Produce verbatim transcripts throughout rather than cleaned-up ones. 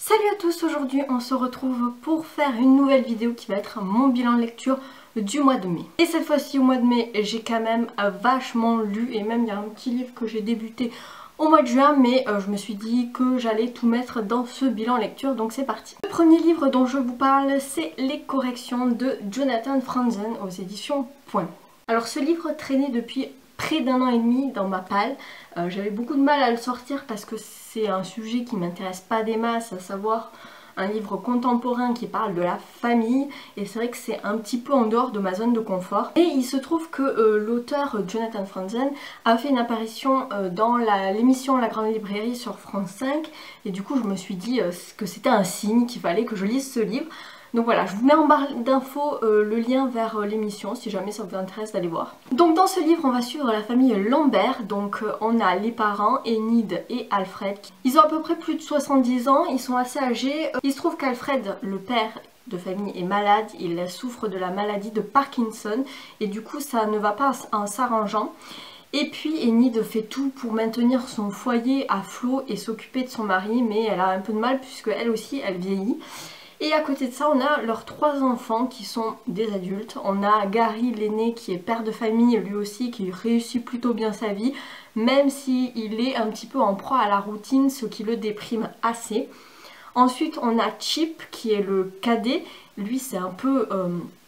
Salut à tous, aujourd'hui on se retrouve pour faire une nouvelle vidéo qui va être mon bilan de lecture du mois de mai. Et cette fois-ci au mois de mai j'ai quand même vachement lu et même il y a un petit livre que j'ai débuté au mois de juin, mais euh, je me suis dit que j'allais tout mettre dans ce bilan lecture, donc c'est parti. Le premier livre dont je vous parle, c'est Les corrections de Jonathan Franzen aux éditions Point. Alors ce livre traînait depuis près d'un an et demi dans ma palle. Euh, J'avais beaucoup de mal à le sortir parce que c'est un sujet qui m'intéresse pas des masses, à savoir un livre contemporain qui parle de la famille, et c'est vrai que c'est un petit peu en dehors de ma zone de confort. Et il se trouve que euh, l'auteur Jonathan Franzen a fait une apparition euh, dans l'émission La Grande Librairie sur France cinq, et du coup je me suis dit euh, que c'était un signe qu'il fallait que je lise ce livre. Donc voilà, je vous mets en barre d'infos euh, le lien vers euh, l'émission si jamais ça vous intéresse d'aller voir. Donc dans ce livre, on va suivre la famille Lambert. Donc euh, on a les parents, Enid et Alfred. Ils ont à peu près plus de soixante-dix ans, ils sont assez âgés. Il se trouve qu'Alfred, le père de famille, est malade, il souffre de la maladie de Parkinson et du coup ça ne va pas en s'arrangeant. Et puis Enid fait tout pour maintenir son foyer à flot et s'occuper de son mari, mais elle a un peu de mal puisque elle aussi elle vieillit. Et à côté de ça, on a leurs trois enfants qui sont des adultes. On a Gary, l'aîné, qui est père de famille, lui aussi, qui réussit plutôt bien sa vie, même s'il est un petit peu en proie à la routine, ce qui le déprime assez. Ensuite, on a Chip, qui est le cadet. Lui, c'est un peu euh,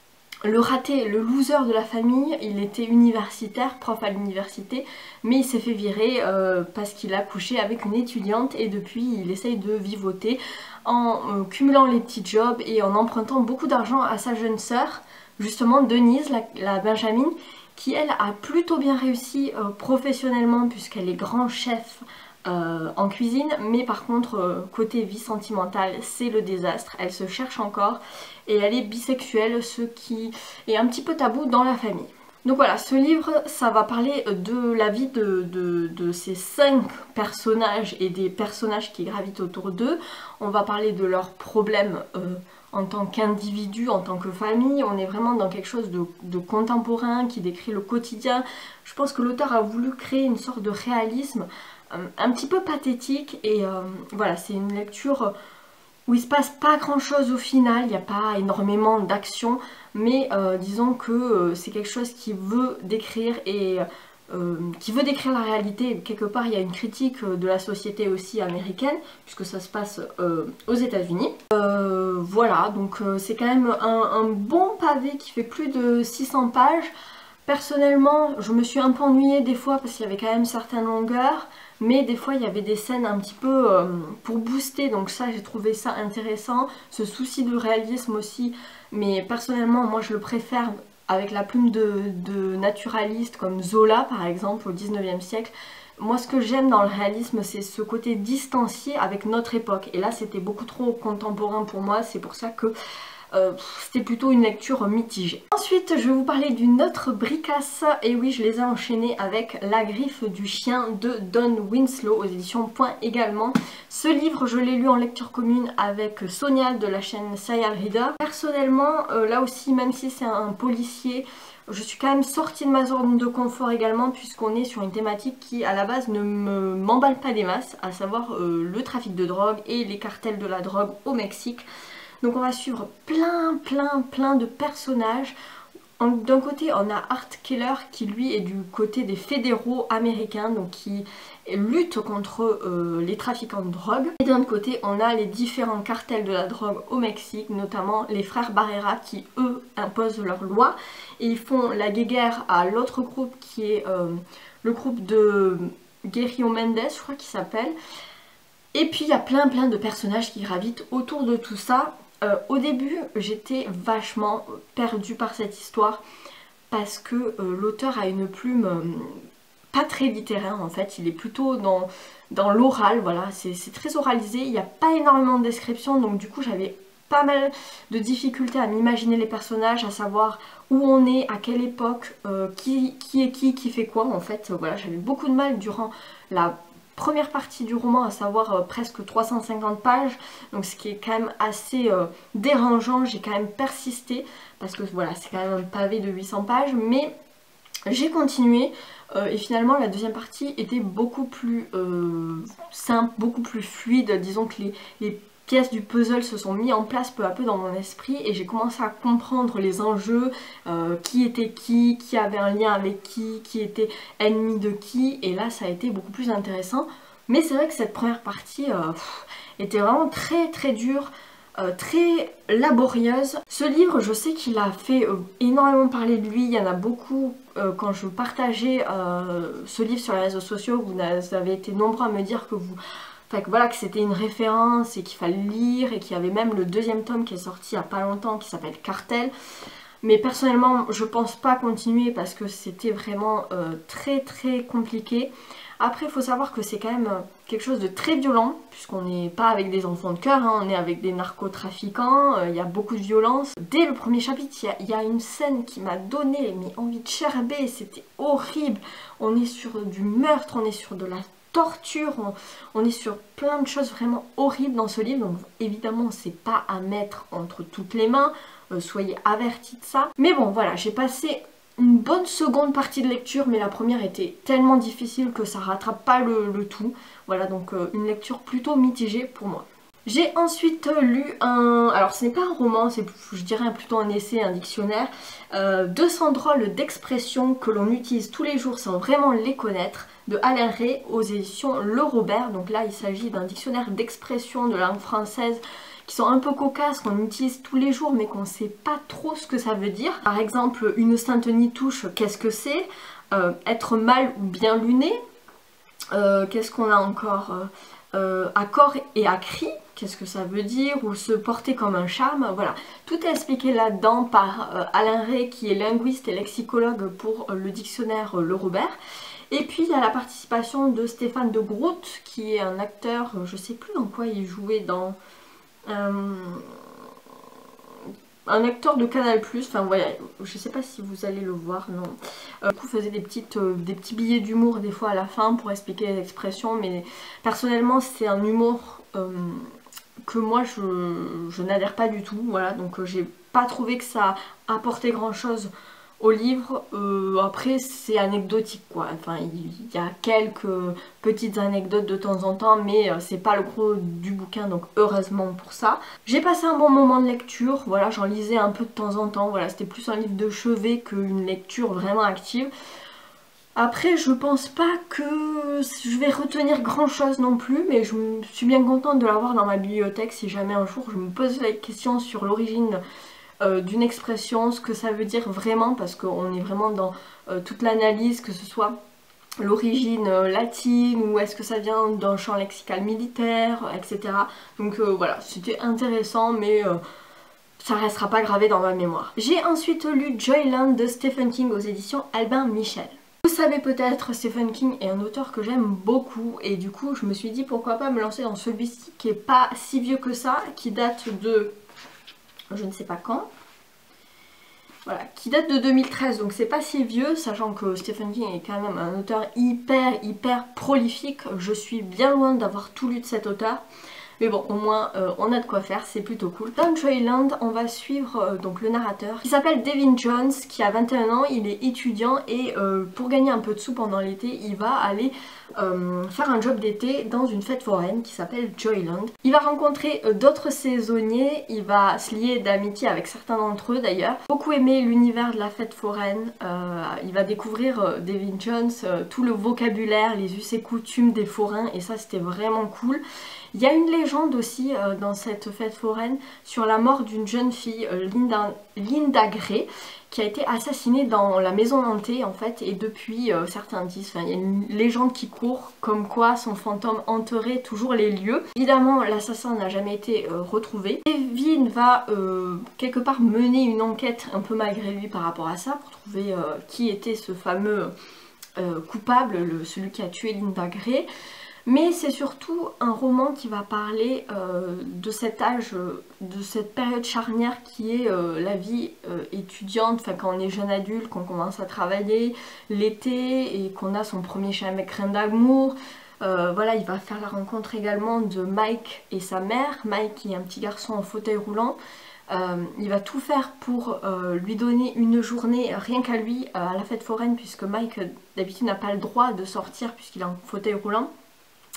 le raté, le loser de la famille. Il était universitaire, prof à l'université, mais il s'est fait virer euh, parce qu'il a couché avec une étudiante et depuis, il essaye de vivoter en euh, cumulant les petits jobs et en empruntant beaucoup d'argent à sa jeune sœur, justement Denise, la, la Benjamine, qui elle a plutôt bien réussi euh, professionnellement puisqu'elle est grand chef euh, en cuisine, mais par contre euh, côté vie sentimentale c'est le désastre, elle se cherche encore et elle est bisexuelle, ce qui est un petit peu tabou dans la famille. Donc voilà, ce livre, ça va parler de la vie de, de, de ces cinq personnages et des personnages qui gravitent autour d'eux. On va parler de leurs problèmes euh, en tant qu'individus, en tant que famille. On est vraiment dans quelque chose de, de contemporain qui décrit le quotidien. Je pense que l'auteur a voulu créer une sorte de réalisme euh, un petit peu pathétique. Et euh, voilà, c'est une lecture où il se passe pas grand chose au final, il n'y a pas énormément d'action, mais euh, disons que euh, c'est quelque chose qui veut décrire et euh, qui veut décrire la réalité. Quelque part, il y a une critique de la société aussi américaine, puisque ça se passe euh, aux États-Unis. Euh, voilà, donc euh, c'est quand même un, un bon pavé qui fait plus de six cents pages. Personnellement, je me suis un peu ennuyée des fois parce qu'il y avait quand même certaines longueurs, mais des fois il y avait des scènes un petit peu euh, pour booster, donc ça j'ai trouvé ça intéressant, ce souci de réalisme aussi, mais personnellement moi je le préfère avec la plume de, de naturalistes comme Zola par exemple au dix-neuvième siècle. Moi ce que j'aime dans le réalisme c'est ce côté distancié avec notre époque, et là c'était beaucoup trop contemporain pour moi, c'est pour ça que Euh, c'était plutôt une lecture mitigée. Ensuite, je vais vous parler d'une autre bricasse, et oui, je les ai enchaînées avec La Griffe du Chien de Dawn Winslow aux éditions Point également. Ce livre, je l'ai lu en lecture commune avec Sonia de la chaîne Serial Reader. Personnellement, euh, là aussi, même si c'est un policier, je suis quand même sortie de ma zone de confort également, puisqu'on est sur une thématique qui à la base ne m'emballe pas des masses, à savoir euh, le trafic de drogue et les cartels de la drogue au Mexique. Donc on va suivre plein plein plein de personnages. D'un côté on a Art Keller qui lui est du côté des fédéraux américains, donc qui lutte contre euh, les trafiquants de drogue. Et d'un autre côté on a les différents cartels de la drogue au Mexique, notamment les frères Barrera qui eux imposent leurs lois. Et ils font la guéguerre à l'autre groupe qui est euh, le groupe de Guerrillo Mendes, je crois qu'il s'appelle. Et puis il y a plein plein de personnages qui gravitent autour de tout ça. Euh, au début, j'étais vachement perdue par cette histoire parce que euh, l'auteur a une plume euh, pas très littéraire en fait, il est plutôt dans, dans l'oral, voilà, c'est très oralisé, il n'y a pas énormément de descriptions, donc du coup j'avais pas mal de difficultés à m'imaginer les personnages, à savoir où on est, à quelle époque, euh, qui, qui est qui, qui fait quoi en fait, voilà, j'avais beaucoup de mal durant la première partie du roman, à savoir euh, presque trois cent cinquante pages, donc ce qui est quand même assez euh, dérangeant. J'ai quand même persisté parce que voilà, c'est quand même un pavé de huit cents pages, mais j'ai continué euh, et finalement la deuxième partie était beaucoup plus euh, simple, beaucoup plus fluide. Disons que les, les pièces du puzzle se sont mis en place peu à peu dans mon esprit et j'ai commencé à comprendre les enjeux, euh, qui était qui, qui avait un lien avec qui, qui était ennemi de qui, et là ça a été beaucoup plus intéressant. Mais c'est vrai que cette première partie euh, pff, était vraiment très très dure, euh, très laborieuse. Ce livre, je sais qu'il a fait euh, énormément parler de lui, il y en a beaucoup, euh, quand je partageais euh, ce livre sur les réseaux sociaux, vous avez été nombreux à me dire que vous... Enfin, que voilà, que c'était une référence et qu'il fallait lire, et qu'il y avait même le deuxième tome qui est sorti il n'y a pas longtemps qui s'appelle Cartel. Mais personnellement, je pense pas continuer parce que c'était vraiment euh, très très compliqué. Après, il faut savoir que c'est quand même quelque chose de très violent, puisqu'on n'est pas avec des enfants de cœur, hein, on est avec des narcotrafiquants, il euh, y a beaucoup de violence. Dès le premier chapitre, il y, y a une scène qui m'a donné mais envie de gerber, c'était horrible. On est sur du meurtre, on est sur de la torture, on, on est sur plein de choses vraiment horribles dans ce livre, donc évidemment c'est pas à mettre entre toutes les mains, euh, soyez avertis de ça. Mais bon voilà, j'ai passé une bonne seconde partie de lecture, mais la première était tellement difficile que ça rattrape pas le, le tout. Voilà, donc euh, une lecture plutôt mitigée pour moi. J'ai ensuite lu un... Alors ce n'est pas un roman, c'est je dirais plutôt un essai, un dictionnaire. Euh, deux cents drôles d'expressions que l'on utilise tous les jours sans vraiment les connaître, de Alain Rey aux éditions Le Robert. Donc là il s'agit d'un dictionnaire d'expressions de langue française qui sont un peu cocasses, qu'on utilise tous les jours mais qu'on ne sait pas trop ce que ça veut dire. Par exemple, une sainte nitouche, qu'est-ce que c'est? euh, Être mal ou bien luné. Euh, qu'est-ce qu'on a encore? euh, À corps et à cri, qu'est-ce que ça veut dire? Ou se porter comme un charme, voilà. Tout est expliqué là-dedans par euh, Alain Rey, qui est linguiste et lexicologue pour euh, le dictionnaire euh, Le Robert. Et puis il y a la participation de Stéphane de Groot, qui est un acteur, euh, je sais plus dans quoi il jouait, dans... Euh, un acteur de Canal plus, enfin voilà, je sais pas si vous allez le voir, non. Euh, du coup, faisait des, petites, euh, des petits billets d'humour des fois à la fin pour expliquer les expressions, mais personnellement c'est un humour euh, que moi je, je n'adhère pas du tout, voilà, donc euh, j'ai pas trouvé que ça apportait grand chose au livre. Euh, après c'est anecdotique quoi, enfin il y a quelques petites anecdotes de temps en temps, mais euh, c'est pas le gros du bouquin, donc heureusement pour ça. J'ai passé un bon moment de lecture, voilà, j'en lisais un peu de temps en temps, voilà, c'était plus un livre de chevet qu'une lecture vraiment active. Après je pense pas que je vais retenir grand chose non plus, mais je suis bien contente de l'avoir dans ma bibliothèque si jamais un jour je me pose la question sur l'origine Euh, d'une expression, ce que ça veut dire vraiment, parce qu'on est vraiment dans euh, toute l'analyse, que ce soit l'origine euh, latine ou est-ce que ça vient d'un champ lexical militaire, et cetera. Donc euh, voilà, c'était intéressant, mais euh, ça restera pas gravé dans ma mémoire. J'ai ensuite lu Joyland de Stephen King aux éditions Albin Michel. Vous savez peut-être, Stephen King est un auteur que j'aime beaucoup, et du coup je me suis dit pourquoi pas me lancer dans celui-ci qui est pas si vieux que ça, qui date de... je ne sais pas quand, voilà, qui date de deux mille treize, donc c'est pas si vieux, sachant que Stephen King est quand même un auteur hyper hyper prolifique. Je suis bien loin d'avoir tout lu de cet auteur, mais bon, au moins euh, on a de quoi faire, c'est plutôt cool. Dans Joyland, on va suivre euh, donc le narrateur qui s'appelle Devin Jones, qui a vingt et un ans, il est étudiant et euh, pour gagner un peu de sous pendant l'été, il va aller euh, faire un job d'été dans une fête foraine qui s'appelle Joyland. Il va rencontrer euh, d'autres saisonniers, il va se lier d'amitié avec certains d'entre eux d'ailleurs. Beaucoup aimé l'univers de la fête foraine, euh, il va découvrir euh, Devin Jones, euh, tout le vocabulaire, les us et coutumes des forains, et ça c'était vraiment cool. Il y a une légende aussi euh, dans cette fête foraine sur la mort d'une jeune fille, euh, Linda, Linda Gray, qui a été assassinée dans la maison hantée en fait, et depuis euh, certains disent, enfin il y a une légende qui court comme quoi son fantôme hanterait toujours les lieux. Évidemment l'assassin n'a jamais été euh, retrouvé. Devin va euh, quelque part mener une enquête un peu malgré lui par rapport à ça pour trouver euh, qui était ce fameux euh, coupable, le, celui qui a tué Linda Gray. Mais c'est surtout un roman qui va parler euh, de cet âge, euh, de cette période charnière qui est euh, la vie euh, étudiante, enfin quand on est jeune adulte, qu'on commence à travailler l'été et qu'on a son premier chagrin d'amour. Euh, voilà, il va faire la rencontre également de Mike et sa mère. Mike qui est un petit garçon en fauteuil roulant. Euh, il va tout faire pour euh, lui donner une journée rien qu'à lui euh, à la fête foraine, puisque Mike d'habitude n'a pas le droit de sortir puisqu'il est en fauteuil roulant.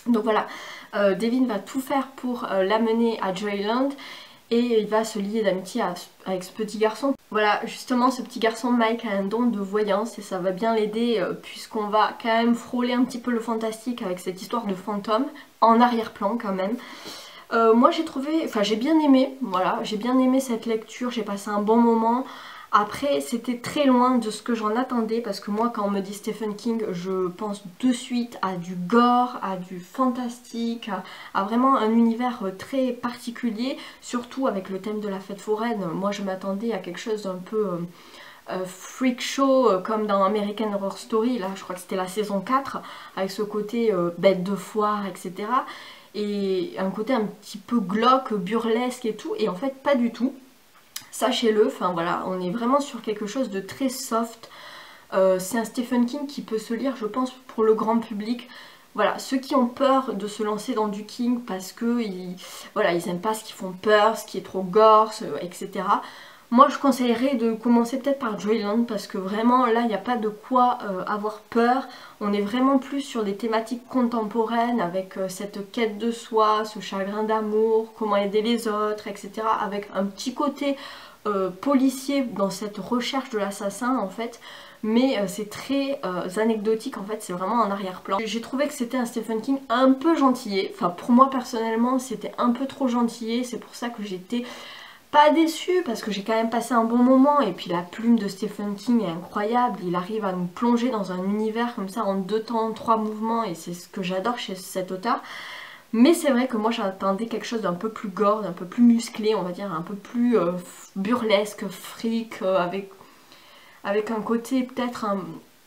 Donc voilà, euh, Devin va tout faire pour euh, l'amener à Joyland et il va se lier d'amitié avec ce petit garçon. Voilà, justement ce petit garçon Mike a un don de voyance et ça va bien l'aider euh, puisqu'on va quand même frôler un petit peu le fantastique avec cette histoire de fantôme, en arrière-plan quand même. Euh, moi j'ai trouvé, enfin j'ai bien aimé, voilà, j'ai bien aimé cette lecture, j'ai passé un bon moment. Après c'était très loin de ce que j'en attendais parce que moi quand on me dit Stephen King je pense de suite à du gore, à du fantastique, à, à vraiment un univers très particulier, surtout avec le thème de la fête foraine. Moi je m'attendais à quelque chose d'un peu euh, euh, freak show euh, comme dans American Horror Story, là je crois que c'était la saison quatre, avec ce côté euh, bête de foire, et cetera. Et un côté un petit peu glauque, burlesque et tout, et en fait pas du tout. Sachez-le, enfin voilà, on est vraiment sur quelque chose de très soft. Euh, c'est un Stephen King qui peut se lire, je pense, pour le grand public. Voilà, ceux qui ont peur de se lancer dans du King parce que ils, voilà, ils aiment pas ce qui font peur, ce qui est trop gore, et cetera. Moi je conseillerais de commencer peut-être par Joyland parce que vraiment là il n'y a pas de quoi euh, avoir peur. On est vraiment plus sur des thématiques contemporaines avec euh, cette quête de soi, ce chagrin d'amour, comment aider les autres, et cetera. Avec un petit côté euh, policier dans cette recherche de l'assassin en fait. Mais euh, c'est très euh, anecdotique en fait, c'est vraiment en arrière-plan. J'ai trouvé que c'était un Stephen King un peu gentillé. Enfin pour moi personnellement c'était un peu trop gentillé, c'est pour ça que j'étais pas déçue parce que j'ai quand même passé un bon moment et puis la plume de Stephen King est incroyable, il arrive à nous plonger dans un univers comme ça en deux temps, trois mouvements et c'est ce que j'adore chez cet auteur. Mais c'est vrai que moi j'attendais quelque chose d'un peu plus gore, d'un peu plus musclé, on va dire un peu plus euh, burlesque, fric, euh, avec, avec un côté peut-être un...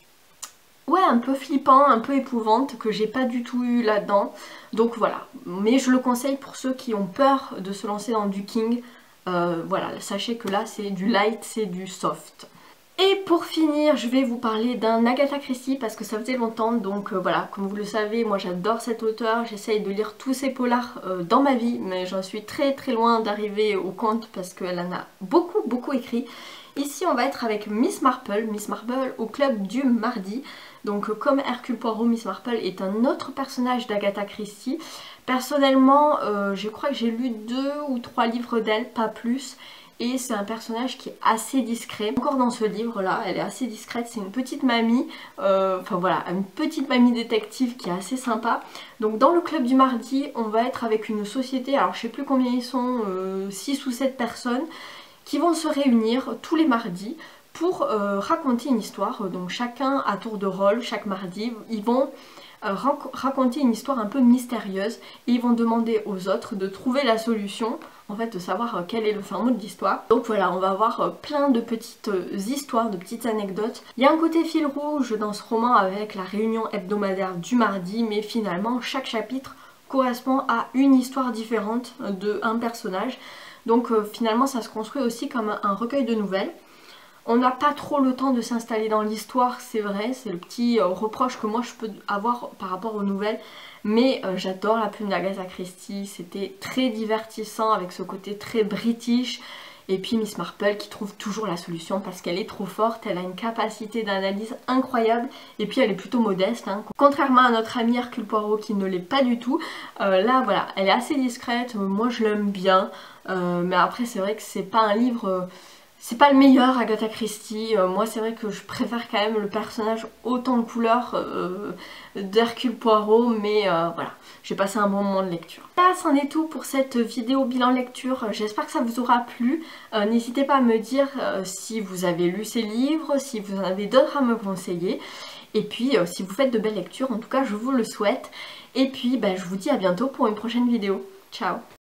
Ouais, un peu flippant, un peu épouvante, que j'ai pas du tout eu là-dedans. Donc voilà, mais je le conseille pour ceux qui ont peur de se lancer dans du King. Euh, voilà, sachez que là c'est du light, c'est du soft. Et pour finir, je vais vous parler d'un Agatha Christie parce que ça faisait longtemps, donc euh, voilà, comme vous le savez, moi j'adore cet auteur, j'essaye de lire tous ses polars euh, dans ma vie, mais j'en suis très très loin d'arriver au compte parce qu'elle en a beaucoup beaucoup écrit. Ici on va être avec Miss Marple, Miss Marple au club du mardi. Donc comme Hercule Poirot, Miss Marple est un autre personnage d'Agatha Christie. Personnellement, euh, je crois que j'ai lu deux ou trois livres d'elle, pas plus. Et c'est un personnage qui est assez discret. Encore dans ce livre là, elle est assez discrète, c'est une petite mamie, euh, enfin voilà, une petite mamie détective qui est assez sympa. Donc dans le club du mardi, on va être avec une société, alors je sais plus combien ils sont, euh, six ou sept personnes, qui vont se réunir tous les mardis pour euh, raconter une histoire. Donc chacun à tour de rôle, chaque mardi, ils vont euh, raconter une histoire un peu mystérieuse et ils vont demander aux autres de trouver la solution, en fait de savoir euh, quel est le fin mot de l'histoire. Donc voilà, on va avoir euh, plein de petites euh, histoires, de petites anecdotes. Il y a un côté fil rouge dans ce roman avec la réunion hebdomadaire du mardi, mais finalement chaque chapitre correspond à une histoire différente de un personnage. Donc euh, finalement ça se construit aussi comme un, un recueil de nouvelles. On n'a pas trop le temps de s'installer dans l'histoire, c'est vrai, c'est le petit euh, reproche que moi je peux avoir par rapport aux nouvelles. Mais euh, j'adore la plume d'Agatha Christie, c'était très divertissant avec ce côté très british. Et puis Miss Marple qui trouve toujours la solution parce qu'elle est trop forte, elle a une capacité d'analyse incroyable et puis elle est plutôt modeste. Hein. Contrairement à notre amie Hercule Poirot qui ne l'est pas du tout, euh, là voilà, elle est assez discrète, moi je l'aime bien. Euh, mais après c'est vrai que c'est pas un livre... Euh, C'est pas le meilleur Agatha Christie, euh, moi c'est vrai que je préfère quand même le personnage autant de couleurs euh, d'Hercule Poirot, mais euh, voilà, j'ai passé un bon moment de lecture. Là c'en est tout pour cette vidéo bilan lecture, j'espère que ça vous aura plu. Euh, N'hésitez pas à me dire euh, si vous avez lu ces livres, si vous en avez d'autres à me conseiller. Et puis euh, si vous faites de belles lectures, en tout cas je vous le souhaite. Et puis bah, je vous dis à bientôt pour une prochaine vidéo. Ciao!